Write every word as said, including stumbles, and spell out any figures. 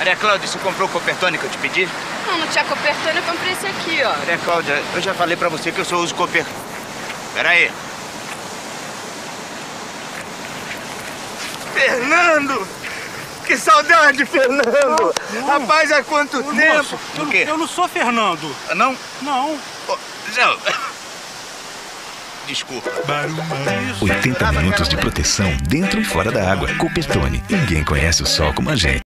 Maria Cláudia, você comprou o Coppertone que eu te pedi? Não, não tinha Coppertone, eu comprei esse aqui, ó. Maria Cláudia, eu já falei pra você que eu só uso Copper... Pera aí. Fernando! Que saudade, Fernando! Não, não. Rapaz, há quanto Ô, tempo? moço, eu, O quê? eu não sou Fernando. Não? Não. Oh, não. Desculpa. oitenta minutos de proteção dentro e fora da água. Coppertone. Ninguém conhece o sol como a gente.